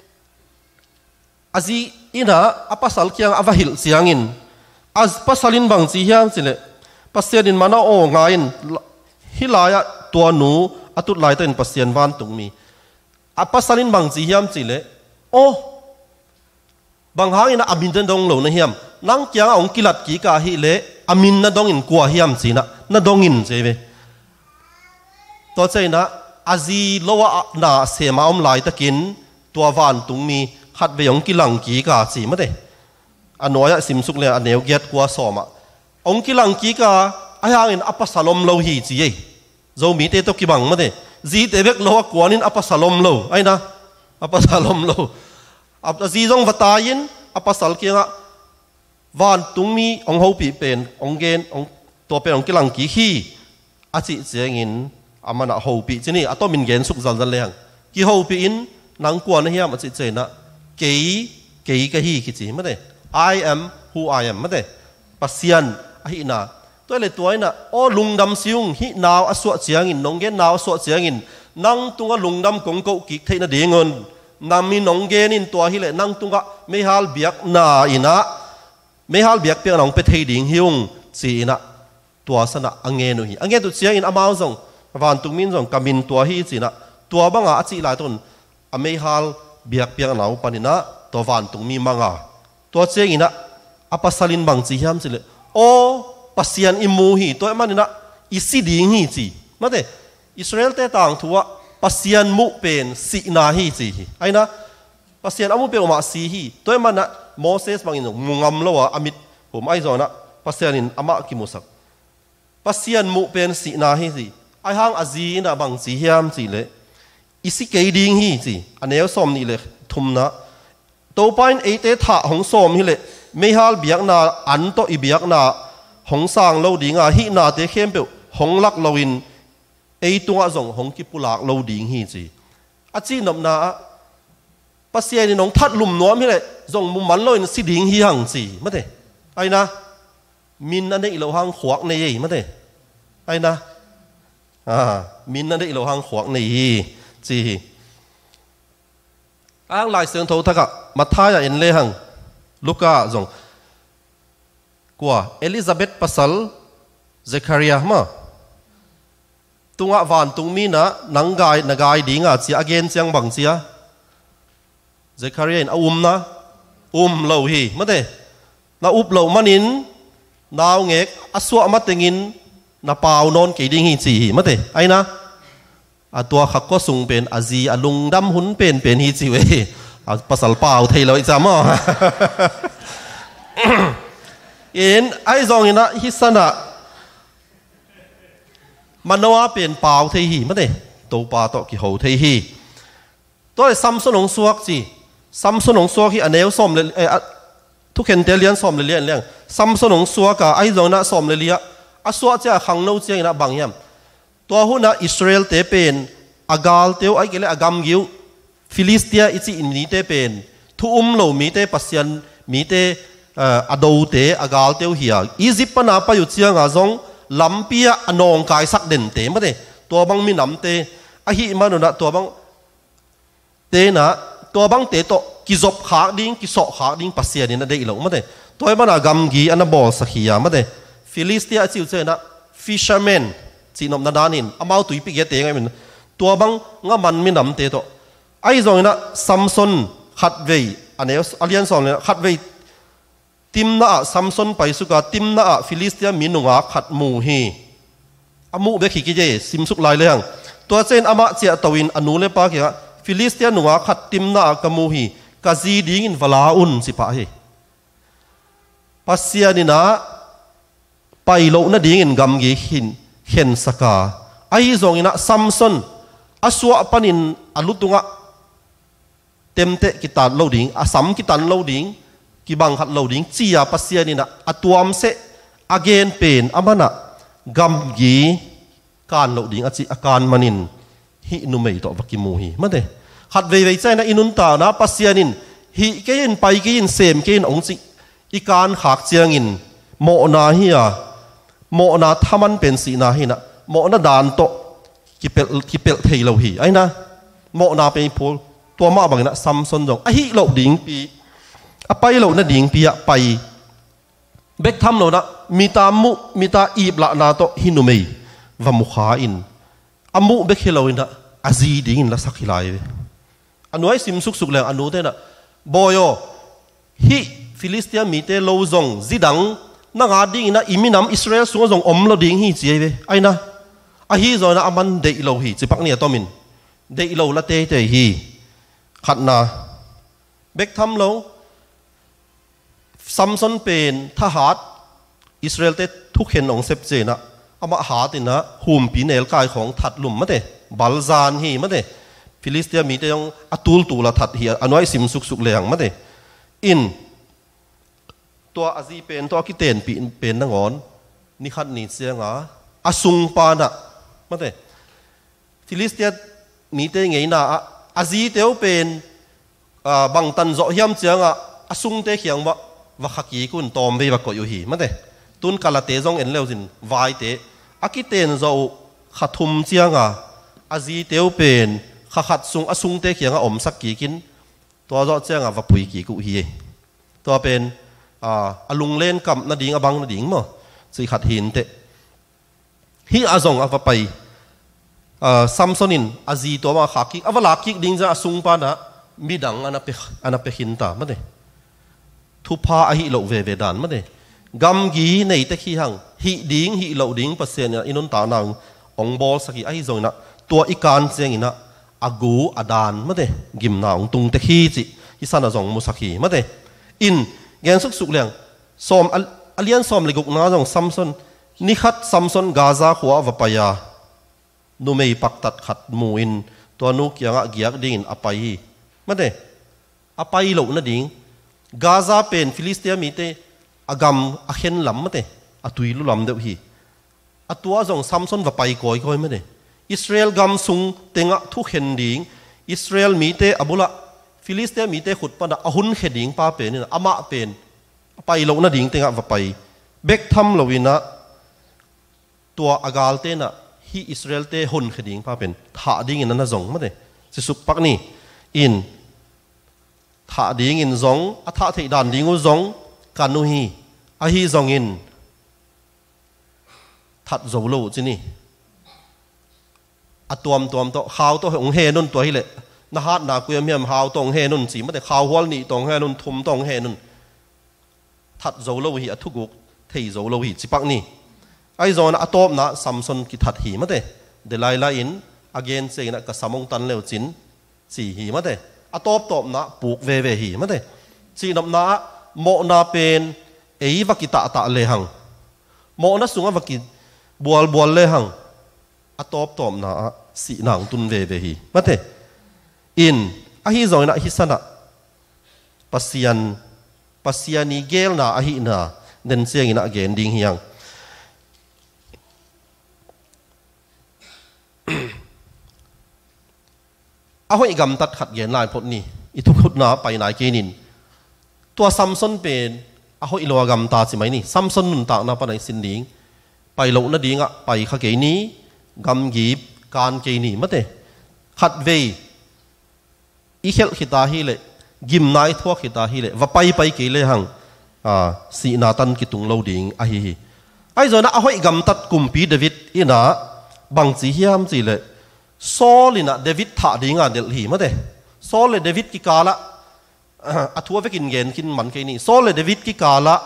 azi ina apasal kyang avahil siangin az pasalin bang chi hiam chile pasian in mana o ngain hilaya tua nu atut lai ten pasian van tung mi apasalin bang chi hiam chile o bang hang ina amin den dong lo na hiam nang kyang ong kilat ki ka hi le amin na dong in kwa hiam chi na na dong in che ve to chei na azi lowa na sema om lai takin tua van tung mi khat ve ong kilang ki ka chi ma de anoya simsuk le aneu giat kwa soma ong kilang ki ka ayang in apasalom lo hi chi ye zo mi te to ki bang ma de zi te bek lo kwanin apasalom lo ai na apasalom lo ap zi zong vatayin apasal kia van tung mi ong ho pi pen ong gen ong to pen ong kilang ki hi a chi cheng in amana ho pi chini atomin gen suk zal zal leng ki ho pi in nang kwa na hiam a chi chena ke ke ka hi ki chi ma de I am who I am ma de pasian a hi naตัวเลยตัวน่ะโอ้ลุงดำซิวฮินาวอสวดเสียงอินน้องเกนนาวอสวดเสียงอินนั่งตุงก็ลุงดำกงโกกิกเทน่ะเดียงเงินนามีน้องเกนินตัวฮิเลยนั่งตุงก็ไม่ฮัลเบียกนาอินะไม่ฮัลเบียกเปียกน้องไปเทดิ่งฮิวงสีน่ะตัวสนะอังเงนุฮีอังเงตุเสียงอินอามาวซงวันตุงมินซงกามินตัวฮีสีน่ะตัวบังอาจีหลายต้นอไม่ฮัลเบียกเปียกน้องปานินะตัววันตุงมีมังอาตัวเสียงอินะอปัสสลินบังจีฮิมสิเลยโอpasian imu hi toy manina isi ding hi chi mate Israel te tang thuwa pasian mu pen si na hi chi aina pasian amu pe ma si hi toy mana Moses bangin mungam lo amit hom ai zona pasian in ama ki musak ปัสยันมุเป็นสีนาฮิสิไอห้างอาจีนะบางสีเฮียมสิเลยอิสิเกดิงฮิสิอันนี้สมนี่เลยทุมนะตัวไปเอเตถะของสมฮิเลยไม่ฮัลเบียกนาอันโตอีเบียกนาของสร้างเราดิงอ่ะฮินาเตเข้มเปของลักเราอินไอตัวส่งของกิปุลักเราดิงฮิสิอาจีนบนาปัสยันนี่น้องทัดลุ่มน้อมฮิเลยส่งมุมมันเราอินสิดิงฮิหังสิไม่ได้ไอ้นะมินนั่นได้เราหังขวกในยี่ไม่ได้ไอ้นะอ่ามินนั่นได้เราหังขวกในยี่จีอ้างลายเสียงโททักอะมาท้ายอินเลยหังลูกาส่งกว่าเอลิซาเบธปัสลเซคาริยามาตุงอ่ะวันตุงมีนะนังกายนักกายดิ่งอ่ะจีอาเกนเสียงบังเสียเซคาริยาอินอุ้มนะอุ้มเหล่าฮีไม่ได้นาอุบเหล่ามันอินนาวเงกอสวะมัดเตงินนาเปล่านอนกี่ดิ่งฮีจีไม่ได้ไอ้นะตัวขักก็ส่งเป็นอาจีอลุงดำหุ่นเป็นเป็นฮีจีเวภาษาเปล่าไทยเราอีกจำมั้งเอ็นไอ้จองนี่นะฮิสนะมันว่าเป็นเปล่าไทยฮีไม่ได้ตัวปลาตัวกี่หัวไทยฮีตัวซัมซุงสวกจีซัมซุงสวกที่อันเดียวส้มเลยเออทุกคนเตลียนส้มเลยเลี้ยนเลี้ยงซัมซุงสวกกับไอ้จองนะส้มเลยเลี้ยอสวกจะขังโน้ตเจ้านะบางอย่างตัวหุ่นนะอิสราเอลเตเป็นอากาลเตียวไอ้เกล้อากามกิวฟิลิสเตียอิจิอินนี้เตเป็นทุอุมโลมีเตปัสยันมีเตอดูเตอากาลเตียวเหียอียิปต์ปนาไปอยู่เชียงอาซงลำเปียอนองกายสักเด่นเตไม่ได้ตัวบังมีน้ำเตอหิมานุนะตัวบังเตนะตัวบังเตโตกิจบขาดิ้งกิสอขาดิ้งปัสยันนี่นะเด็กหลงไม่ได้ตัวมันอากามกีอันนั้นบอสักเหียไม่ได้ฟิลิสเตียจิวเจนะฟิชเชอร์แมนจีนอมนาดานินอามาตุยปีเกตเองไงมันตัวบังงามันมีน้ำเตโตไอ้ตรงนี้นะซัมซุนขัดเวอันนี้อัลยันสองเนี่ยขัดเวติมน่ะซัมซุนไปสุกาติมน่ะฟิลิสเตียมีนุงาขัดมูฮีอามูเบคิกิเจซิมสุกลายเลยฮังตัวเจนอามาเจียตวินอนุเลปาเกียฟิลิสเตียนุงาขัดติมน่ะกมูฮีกาซีดิ้งอินวลาอุนสิปะฮีปัสเซียนี่นะไปโลน่ะดิ้งอินกำกีหินเห็นสกาไอ้ตรงนี้นะซัมซุนอสวะปันินอลุตุงะเต็มเตะกิตาโลดิ้งอาสัมกิตันโลดิ้งกิบังขัดโลดิ้งจียาปัสเซียนี่นะอตัวมเสอาเกนเป็นอามานะกัมกีการโลดิ้งอาจิอาการมันินฮินุเมย์ต่อวักิมูฮีมันเดขัดเวเวใจนะอินุนตานะปัสเซียนินฮิเกยินไปเกยินเซมเกยินองจิอีการขากเจียงินโมนาฮียโมนาทามันเป็นสีนาฮีนะโมนาดานโตกิเปลกิเปลเทโลฮีไอ้นะโมนาเป็นพูตัวมาบางนะซัมซุนจงไอ้ฮิโลดิ้งปีอะไปโลนะดิ้งปีอะไปเบกทำโลนะมีตามุมีตาอีบละนาโตฮินุเมย์วามุขาอินอามุเบกเฮโลอินนะอาซีดิ้งละสักฮิลายอันนู้นไอ้ซิมสุกสุกแรงอันนู้นเท่านะบอยฮิฟิลิสเตียมีเตโลจงจีดังนักอาดิ้งนะอิมินำอิสราเอลสูงจงอมโลดิ้งฮิจีเอไอ้นะอาฮีจอยนะอามันเดอิโลฮีจิปักเนี่ยตัวมินเดอิโลละเตเตฮีขัดนาเบกทำโลซัมซุนเป็นทหารอิสราเอลเตทุกเห็นองเซปเจนะอามาหาตินะหุมปีเนลกายของถัดลุ่มมะเตบัลซานฮีมะเตฟิลิสเตียมีแต่ยังอตูลตูละถัดเฮียอันไว้สิมสุกสุกเลยงมะเตอินตัวอาซีเป็นตัวกิเตนปีเป็นนังอนนี่ขัดนี่เสียงอ่ะอาซุงปานะมะเตฟิลิสเตียมีแต่ไงนะอาซีเตียวเป็นบางตันโจเฮียมเจียงอ่ะอาซุงเตเขียงว่าว่าขักยีกุนตอมไปว่าก็อยู่หีมันเตตุนกาลเตจงเอ็นเลวสินวายเตอากิเตนโจขัดทุมเจียงอ่ะอาซีเตียวเป็นขัดขัดซุงอาซุงเตเขียงอ่ะอมสักกี่กินตัวโจเจียงอ่ะว่าปุยกี่กุหีตัวเป็นอ่าอลุงเล่นกับนาดิงอบังนาดิงมั้งสิขัดหินเตฮีอาจงอ่ะว่าไปซัมซุนินอาซีตัวมาขักกิอวลากิดิ้งจะอาซุงปานะมีดังอันนั้นเป็นอันนั้นเป็นหินตามันเดทุพาอหิโลเวเวดานมันเดกัมกีในตะขี้หังหิดิ้งหิโลดิ้งเปอร์เซ็นต์เนี่ยอินุนตานางองบอลสักไอจงนะตัวอีการเสียงอินะอากูอาดานมันเดกิมนาองตุงตะขี้จิฮิสันอาจงมุสักขีมันเดอินแกงสุกสุกเลียงสอมอัลเลียนสอมเลยกุกนาจงซัมซุนนิขัดซัมซอนกาซาขัววปายานุเมย์ปักตัดขัดมูอินตัวนุกยังอ่ะเกียกดิ่งอภัยมาเดอภัยหลงนั่นดิ่งกาซาเป็นฟิลิสเตียมีเตอากำอาเข็นลำมาเตอตุยลุลำเดียวฮีอตัวจงซัมซอนวปายก่อยก่อยมาเดอิสราเอลกำซุงเตงะทุกเห็นดิ่งอิสราเอลมีเตอบุละฟิลิสเตียมีเตขุดปนอหุนเห็นดิ่งป้าเป็นนี่นะอามาเป็นอภัยหลงนั่นดิ่งเตงะวปายเบกทำลวินะตัวอากาลเตนะฮีอิสราเอลเตหุนเห็นดิ่งป้าเป็นถ่าดิ่งนั่นน่ะจงมาเดสิสุปักนี่อินถ่าดิ่งอินจงอัฐะที่ด่านดิ่งอุจงกันนุฮีอาฮีจงอินทัดโจโลจีนี่อตัวมตัวมตัวข่าวตัวองเฮนุนตัวฮิเลนะฮะนาคุยมีมข่าวตัวองเฮนุนสิมันแต่ข่าวหัวนี่ตัวองเฮนุนทุ่มตัวองเฮนุนทัดโจโลฮีอัทุกุกเที่โจโลฮีสิปักนี่ไอโจนอตอมนะซัมซอนกิทัดหีมันแต่เดลัยลาอินอเกนเซนะกับสมองตันเลวจินสีหีมันแต่อตอบตอบนะปลูกเวเวหีมันแต่สีนำนะโมนาเป็นเอวักิตะตะเลหังโมนะสุงวักิบัวบัวเลหังอตอบตอบนะสีนางตุนเวเวหีมันแต่อินอหิโจนะฮิสนะปัสยันปัสยานีเกลนะอหินะเดนเซียงนะเกนดิงเฮียงอาหอยกำตัดขัดเย็นลายพดนี่อีทุกขุดนาไปนายเกนินตัวซัมซอนเป็นอาหอยโลกำตาสิไหมนี่ซัมซอนนุนตากนาปนัยสินดิงไปหลงนาดิงอ่ะไปขะเกนี้กำกีบการเกนี่มั้งเตะขัดเวอีเขลขิตาฮีเล่กิมนายทั่วขิตาฮีเล่ว่าไปไปเกเลยหังอ่าสีนาตันกิตุงโลดิงอาฮีฮีไอ้ส่วนน่ะอาหอยกำตัดกุมปีเดวิดอีน่ะบางสีเฮียมสีเล่โซลินะเดวิดถ่าดีงานเดลฮีมาเด้โซเลเดวิดกิกาละอัทัวไปกินเงินกินมันแค่นี้โซเลเดวิดกิกาละ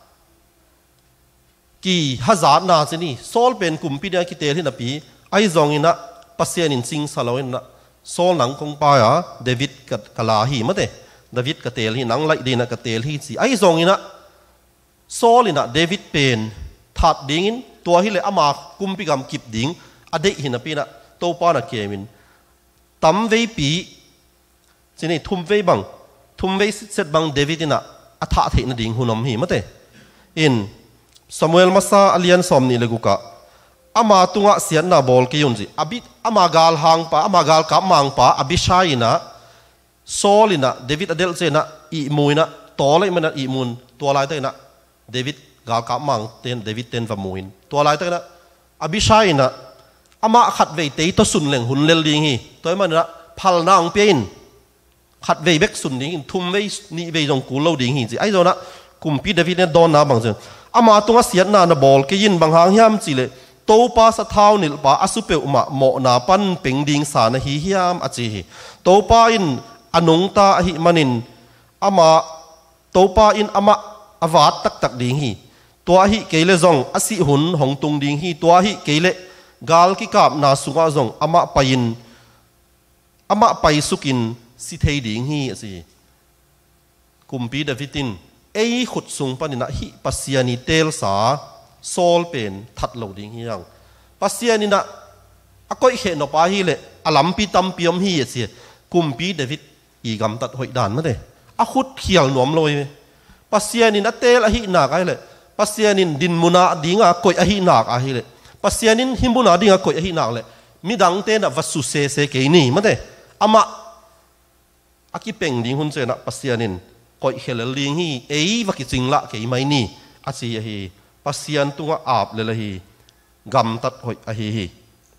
กี่ฮัจาร์นาสินี่โซลเป็นกลุ่มปีเดียกิเตลที่นับปีไอจงอินะปัสเซียนินซิงสลาวินนะโซลหนังคงไปอ่ะเดวิดกับกลาฮีมาเด้เดวิดกับเตลฮีหนังไล่ดีนะกับเตลฮีสิไอจงอินะโซลินะเดวิดเป็นถ่าดิ้งตัวที่เลยอามากุมปีกำกิบดิ้งอเดหินะปีนะตัวป้านักเกมินตั้มเวปีจีนี่ทุ่มเวบังทุ่มเวเสร็จบังเดวิดน่ะอัฐะเทนดิ่งหุ่นอมหีมาเตอินซามูเอลมาซาอเลียนสอมนี่เลยกุกะอามาตุงะเสียนน่ะบอลกิยุนจีอบิอามากาลหางป้าอามากาลกับมังป้าอบิชัยน่ะโซลิน่ะเดวิดอเดลเซน่ะอีมุยน่ะตัวอะไรมันน่ะอีมุนตัวอะไรเต้น่ะเดวิดกาลกับมังเต้นเดวิดเต้นฟามุยตัวอะไรเต้น่ะอบิชัยน่ะอามาขัดเวทีตัวสุนเหลงหุ่นเลลดิงฮีตัวมันละพัลนางเปียนขัดเวเบกสุนดิงทุ่มเวนี่เวจงกูเล่าดิงฮีจีไอ้ตัวน่ะกุมพีเดวิดเนี่ยโดนน้าบางส่วนอามาตัวเสียนานะบอลก็ยินบางหางยามจีเลยโตป้าสะเท้านิลป้าอสุเปอุมาโมนาปันเป่งดิงสานฮียามอจีฮีโตป้าอินอนุงตาหิมันินอามาโตป้าอินอามาอวาดตักตักดิงฮีตัวฮีเกเลจงอสิหุนหงตุงดิงฮีตัวฮีเกเลกาลกิกาบนาสุงาจงอามาไปยินอามาไปสุกินสิเทดิงฮีสิกุมปีเดวิดินเอขุดสุงปนินะฮิปัสยานิเตลสาโซลเป็นทัดเหลาดิงฮียังปัสยานินะอก็อีเขนอปาฮีเลอลัมปีตัมปียมฮีเสียกุมปีเดวิดอีกำตัดหอยด่านมาเดอขุดเขียวหนวมลอยปัสยานินะเตลอหินักไอเลปัสยานินดินมุนาดิงอะก็อหินักอหิเลปัสยานินหิมบุนาดิงะก็อหินักเลยมีดังเตนะวัสุเซเซเกนี่มาเดอามาอากิเป็งดิงหุ่นเจนะปัสยานินก็เฮลลิงฮีเอวักิจิงละเกยไม่นี่อาศัยฮีปัสยานตัวอาบเลยฮีกำตัดหอยอฮีฮี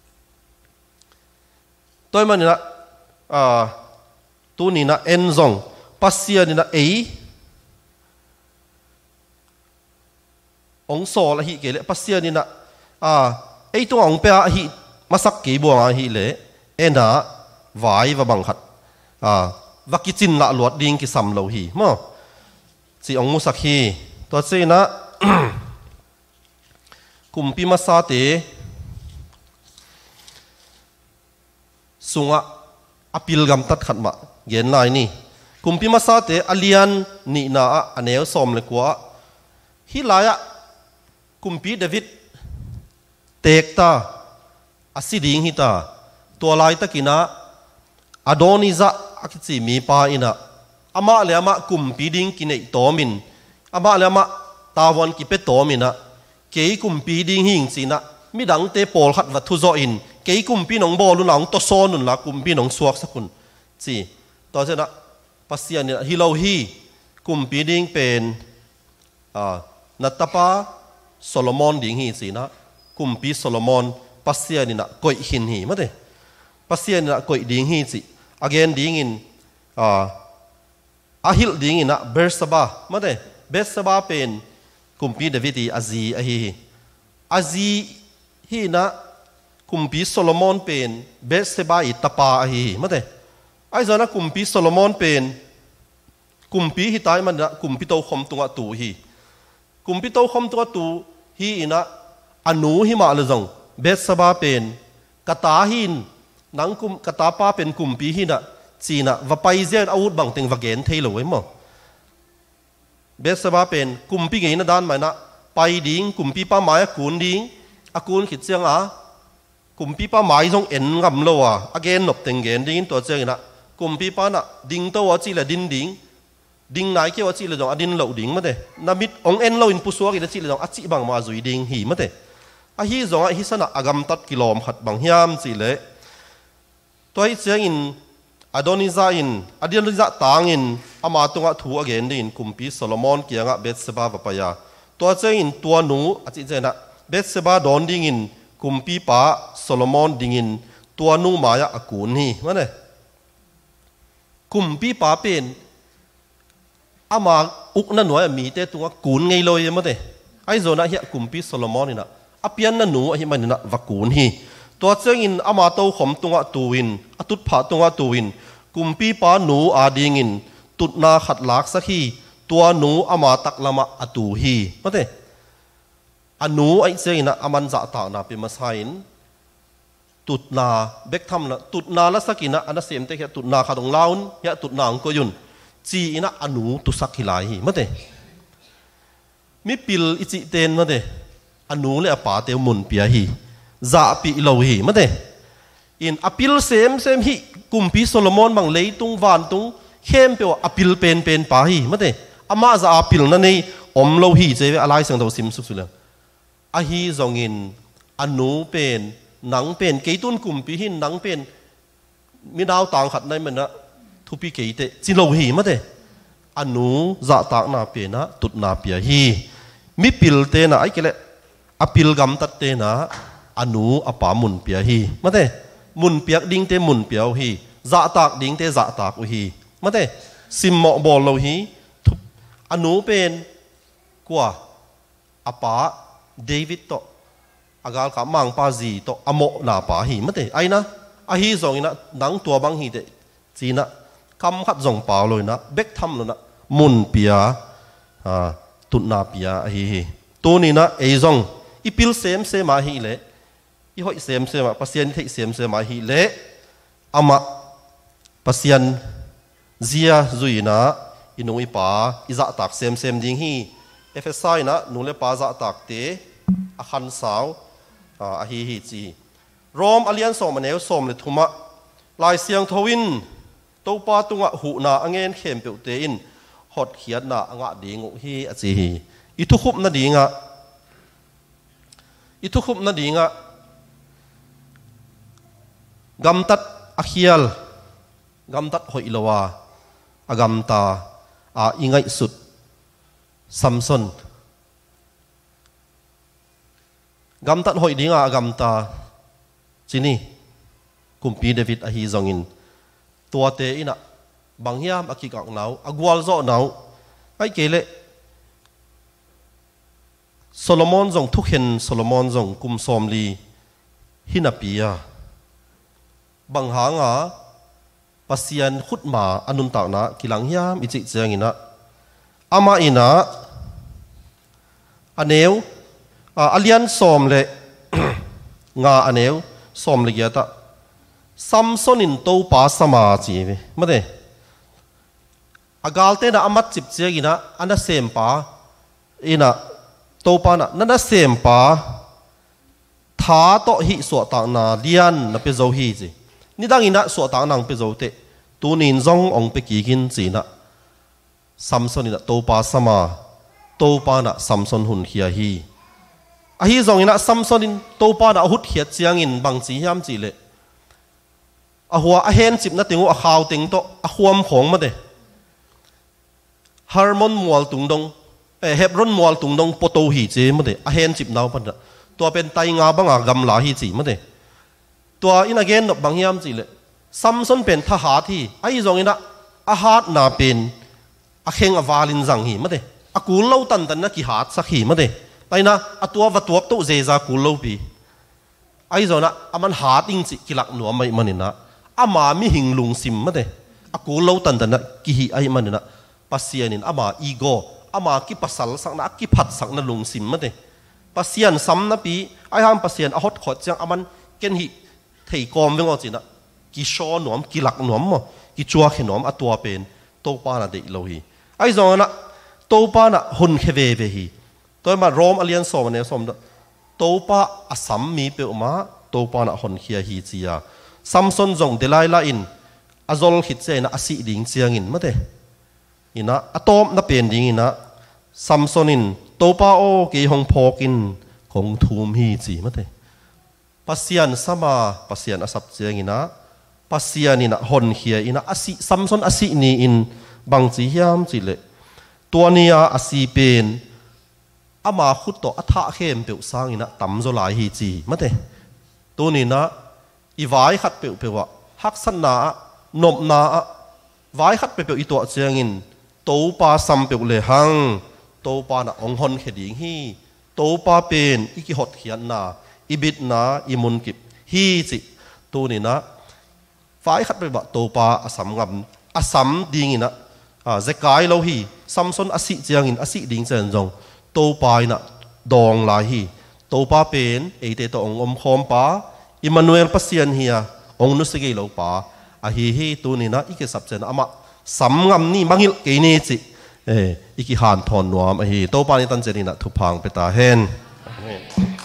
ตัวมันนี่นะอ่าตัวนี้นะเอ็นซงปัสยานี่นะเอองโซละฮีเกลปัสยานี่นะอ่าไอตัวองเปียฮีมาสักกี่บัวฮีเละเอ็นะวายวะบังขัดอ่าวักิจินละหลวดดิงกิสัมโลฮีมั้งสิองมุสักฮีตัวเจนะกุมพิมาซาเตสุงะอภิลกำตัดขัดมาเย็นนายนี่กุมพิมาซาเตอเลียนนี่นาอันเอลสอมเลยกว่าฮิลายะกุมพีเดวิดเตกตาอาศิดิงฮิตาตัวลายตะกินะอโดนิซะอักจิมีปาอินะอามาเลอามากุมปีดิงกินไอโตมินอามาเลอามาตาวันกิเปโตมินะเกยกุมปีดิงหิงสินะมิดังเตปอลขัดวัตถุโซอินเกยกุมปีนองบอลุนังตโซนุนละกุมปีนองสวกสักคนจีต่อจากนั้นปัสยานี่ฮิโลฮีกุมปีดิงเป็นนัตตาปาโซโลมอนดิงฮีสินะกุมปีโซโลมอนปัสยานี่นะกอยหินฮีมาเด้ปัสยานี่นะกอยดิงฮีสิ again ดิงอินอาฮิลดิงอินนะเบสซาบามาเด้เบสซาบาเป็นกุมปีเดวิดีอาซีอาฮีอาซีฮีนะกุมปีโซโลมอนเป็นเบสซาบาอิตาปาอาฮีมาเด้ไอ้เจ้านะกุมปีโซโลมอนเป็นกุมปีฮิตายมันนะกุมปีโตคอมตัวตูฮีกุมปีโตคอมตัวตูฮีนะอนุฮิมาเลจงเบสซาบาเป็นกตาหินนังกุมกตาปาเป็นกุมปีหินะจีนะว่าไปเจนอาวุธบังเต็งว่าเกนเทลไว้มั้งเบสซาบาเป็นกุมปีเงินด้านไหมนะไปดิ้งกุมปีป้าไม้กูนดิ้งอากูนขิดเจียงอ่ะกุมปีป้าไม้จงเอ็นกำโลอ่ะอาเกนหนบเต็งเกนดิ้งตัวเจียงนะกุมปีป้านะดิ้งตัวจีละดิ้งดิ้งดิ้งไหนเกี่ยวจีละจงอดิ้งเหลาดิ้งมั้งเด้นามิดองเอ็นเหลาอินปุสวากิดจีละจงอจีบังมาจุยดิ้งหีมั้งเด้อาฮีจงอาฮิสนะอากำตัดกิโลมขัดบังฮิามจีเลยตัวไอ้เจียงอินอโดนิซาอินอโดนิซาต่างอินอามาตุงะถูอเกนดินกุมปีโซโลมอนเกียงะเบสเซบาวปายาตัวเจียงอินตัวหนูอาจิเจนะเบสเซบาดอนดิงินกุมปีป้าโซโลมอนดิงินตัวหนูมายะอากูนฮีมันเนี่ยกุมปีป้าเป็นอามาอุกนั่นหน่วยมีแต่ตัวกูนไงลอยมันเนี่ยไอ้โซนะเฮียกุมปีโซโลมอนนี่นะอาเปียนนั่นหนูไอ้มันนี่นะวักกูนฮีตัวเจ้าอินอามาโตขมตัวตูวินอตุดผาตัวตูวินกุมปีป้าหนูอาดิงินตุดนาขัดหลักสักทีตัวหนูอามาตักละมาอตูฮีมาเถอะอันหนูไอ้เจ้าอินอามันจะต่างนาเป็นมาใส่ตุดนาเบกทำละตุดนาละสักินะอันนั้นเสียมแต่แค่ตุดนาขาดงลาวนยะตุดนางก็ยุนจีอินะอันหนูตุสักหิลายฮีมาเถอะมิปิลอิจิเตนมาเถอะอันหนูเลยอาป่าเตียวมุนเปียฮีจะปีโลหีมาเด้อินอพิลเซมเซมฮีกุมปีโซโลมอนบังเลยตุงวานตุงเข้มเปียวอพิลเป็นเป็นป่าฮีมาเด้อามาจะอพิลนั่นนี่อมโลหีเจวิอะไรสังตัวซิมสุดสุดเลยอาฮีจงอินอนูเป็นหนังเป็นเกตุนกุมปีหินหนังเป็นมีดาวต่างขัดในมันนะทุปีเกยเตจิโลหีมาเด้อนูจะต่างนาเป็นนะตุดนาเปียฮีมิปิลเตนะไอ้เกลอพิลกำตัดเตนะอนุอปามุนเปียฮีมาเต้มุนเปียกดิ้งเตมุนเปียวฮีจะตากดิ้งเตจะตากอุฮีมาเต้ซิมหมอบอลโลฮีอนุเป็นกว่าอปาเดวิดโตอากาลขามังปาจีโตอโมนาปาฮีมาเต้ไอ้นะอาฮีส่งนะหนังตัวบังฮีเตจีนะคำขัดส่งเปล่าเลยนะเบกทำเลยนะมุนเปียตุนาเปียอาฮีตัวนี้นะไอซงอีพิลเซมเซมาฮีเลยอีหอยเซมเซมาปัสยันที่เซมเซมาฮีเละอามาปัสยันเจียจุยนะอินุยป้าอิจะตักเซมเซมดิ้งฮีเอฟเอสไซนะนุเลป้าจะตักเตะอาคันสาวอาฮีฮีจีรอมอเลียนสอมเนวสอมเลทุมะลายเสียงทวินตัวป้าตุงะหูนาอังเงินเข้มเปียวเตอินหดเขียนนาอังะดิ้งอุฮีอจีฮีอิทุคุบนาดิ้งะอิทุคุบนาดิ้งะกำตัดอักยลกำตัดหอยลวาอากำตาอาอิงไงสุดซัมซอนกำตัดหอยดิ้งอากำตาจีนี่กุมปีเดวิดอฮีจงอินตัวเตอินะบางยามอากิกักหนาวอากวลโซหนาวไอเกเลโซโลมอนจงทุกเห็นโซโลมอนจงกุมซอมลีฮินาปียบางหางอ่ะปัสยันขุดมาอนุนตากนะกิลังยามอิจิเจียงอินะอามาอินะอันเนวอาเลียนสอมเลงาอันเนวสอมเลกียตะซัมซอนินโตปาสมาจีเวมาเดอากาลเตนะอามัดจิบเจียงอินะอันนั้นเซมปาอินะโตปานะนั่นน่ะเซมปาทท้าโตหิสวดต่างนาเลียนนับเป็นโจฮีจีนี่ดังอินะสวดต่างนางเป็นโจเตตูนินจงองไปกี่กินจีนะซัมซอนินะโตปาสมาโตปานะซัมซอนหุ่นเฮียฮีอาฮีจงอินะซัมซอนินโตปานะหุ่นเฮียเจียงอินบางจียามจีเลอาหัวอาเฮนจิบนัดติงอาข่าวติงโตอาขวมของมาเดฮาร์มอนมัวตุงดงเอเฮบรอนมัวตุงดงปโตฮีเจมาเดอาเฮนจิบนาวพันละตัวเป็นไตงาบังอากำลาฮีจีมาเดตัวอินาเกนบางยามจีเลซัมซอนเป็นทหารที่ไอ้จงอินะอาหารนาเป็นอาเข่งอวาลินจังฮีมาเดอากูเล่าตันตันนักกิหาสักฮีมาเดไปนะอาตัววัตถุตัวเจจากูเล่าปีไอ้จงนะอามันหาติงจิกิลักหนัวไม่มันนะอามามีหิงลุงซิมมาเดอากูเล่าตันตันนักกิฮีไอ้มันนะปัสเซียนินอามาอีโกอามากิปัสสัลสักนักกิพัดสักนัลุงซิมมาเดปัสเซียนซ้ำนับปีไอ้ห้ามปัสเซียนอาฮอดขดจังอามันเกนฮีเทกอมเวงอจินะกิชอหนอมกิลักหนอมมั้งกิจัวขนอมอตัวเป็นโตปานะเด็กเราฮีไอ้จงนะโตปานะหุ่นเคเวเวฮีตัวมาโรมอเลียนสอมเนี่ยสอมโตปาอสัมมีเปอมาโตปานะหุ่นเคียฮีจียาซัมซอนจงเดลัยลาอินอาโซลฮิตเจนะอาศิดิงเจียงอินมาเตอินะอะตอมนับเป็นดิงอินะซัมซอนินโตปาโอกีฮงพอกินของทูมฮีจีมาเตปัสยานสมาปัสยานอสับเจียงอินะปัสยานินะหุ่นเคียอินะอาศิซัมซอนอาศินีอินบางจียามจีเลตัวนี้อาศิเป็นอามาขุดต่ออัฐะเข้มเปลวสร้างอินะตั้มโจลายฮีจีมาเตตัวนี้นะอีวายขัดเปลวเปลวะฮักสันนานบนาวายขัดเปลวอีตัวเจียงอินโตปาซัมเปลวเลหังโตปานะองหอนเขดิงฮีโตปาเป็นอีกิหดเขียนนาอีบิดนาอีมุนกิบฮีจิตัวนี้นะวายขัดเปลวะโตปาอสัมงำอสัมดิงอินะอ่าเจกายเราฮีซัมซอนอสิเจียงอินอสิดิงเจนจงโตปาอินะดองลายฮีโตปาเป็นเอเตตองอมคอมปาอิมานูเอลปัสเซียนเฮียองนุสเกลปาอาฮีฮีตัวนี้นะอีกสับเจนอามาสัมงำนี่มังฮิลเกเนจิเออีกหันทอนนวมอาฮีโตปานี่ตันเจนี่นะทุพังเปตาเฮน